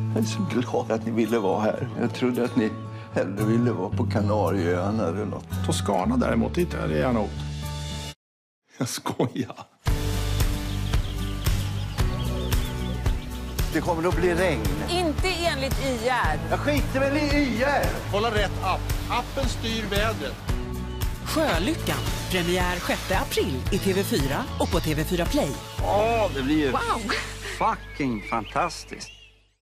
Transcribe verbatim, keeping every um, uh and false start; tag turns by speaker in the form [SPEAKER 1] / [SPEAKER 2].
[SPEAKER 1] Jag är så glad att ni ville vara här. Jag trodde att ni hellre ville vara på Kanarieöarna eller något.
[SPEAKER 2] Toscana däremot, inte är det gärna åt. Jag skojar.
[SPEAKER 1] Det kommer att bli regn.
[SPEAKER 3] Inte enligt Y R.
[SPEAKER 1] Jag skiter väl i Y R.
[SPEAKER 2] Kolla rätt app. Appen styr vädret.
[SPEAKER 4] Sjölyckan. Premiär sjätte april i T V fyra och på T V fyra Play.
[SPEAKER 5] Åh, det blir ju
[SPEAKER 4] Wow!
[SPEAKER 5] fucking fantastiskt.